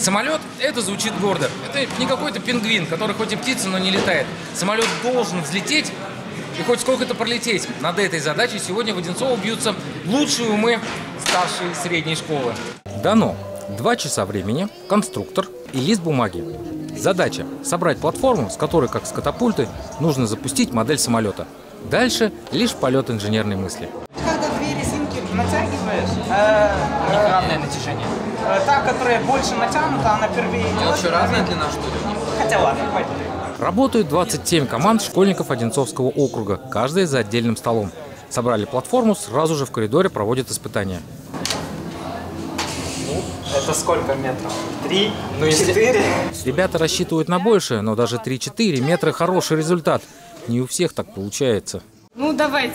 Самолет – это звучит гордо. Это не какой-то пингвин, который хоть и птица, но не летает. Самолет должен взлететь и хоть сколько-то пролететь. Над этой задачей сегодня в Одинцово бьются лучшие умы старшей и средней школы. Дано 2 часа времени, конструктор и лист бумаги. Задача – собрать платформу, с которой, как с катапульты, нужно запустить модель самолета. Дальше лишь полет инженерной мысли. Когда 2 резинки натягиваешь, Равное натяжение. та, которая больше натянута, она первее идет. Вообще разная длина, что ли? Хотя ладно, хватит. Работают 27 команд школьников Одинцовского округа, каждая за отдельным столом. Собрали платформу, сразу же в коридоре проводят испытания. Это сколько метров? 3? 4? Ребята рассчитывают на большее, но даже 3-4 метра – хороший результат. Не у всех так получается. Ну, давайте.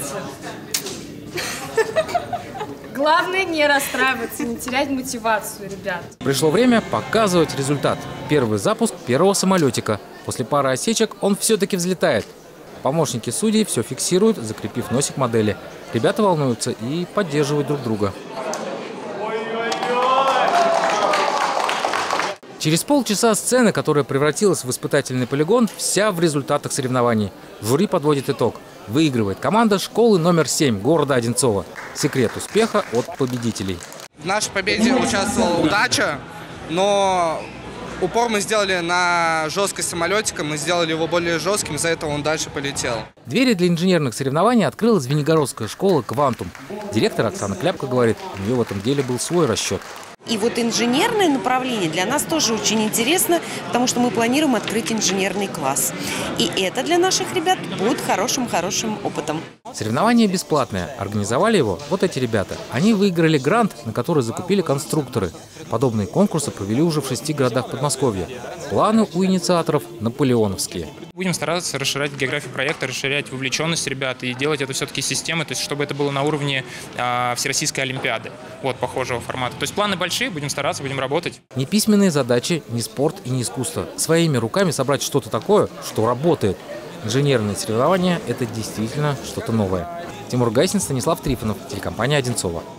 Главное не расстраиваться, не терять мотивацию, ребят. Пришло время показывать результат. Первый запуск первого самолетика. После пары осечек он все-таки взлетает. Помощники судей все фиксируют, закрепив носик модели. Ребята волнуются и поддерживают друг друга. Через полчаса сцена, которая превратилась в испытательный полигон, вся в результатах соревнований. Жюри подводит итог. Выигрывает команда школы номер 7 города Одинцово. Секрет успеха от победителей. В нашей победе участвовала удача, но упор мы сделали на жесткость самолетика, мы сделали его более жестким, из-за этого он дальше полетел. Двери для инженерных соревнований открыла Звенигородская школа «Квантум». Директор Оксана Кляпко говорит, у нее в этом деле был свой расчет. И вот инженерное направление для нас тоже очень интересно, потому что мы планируем открыть инженерный класс. И это для наших ребят будет хорошим опытом. Соревнование бесплатное. Организовали его вот эти ребята. Они выиграли грант, на который закупили конструкторы. Подобные конкурсы провели уже в 6 городах Подмосковья. Планы у инициаторов наполеоновские. Будем стараться расширять географию проекта, расширять вовлеченность ребят и делать это все-таки системой, то есть чтобы это было на уровне Всероссийской Олимпиады, вот похожего формата. То есть планы большие, будем стараться, будем работать. Не письменные задачи, не спорт и не искусство. Своими руками собрать что-то такое, что работает. Инженерные соревнования – это действительно что-то новое. Тимур Гайсин, Станислав Трифонов, телекомпания «Одинцово».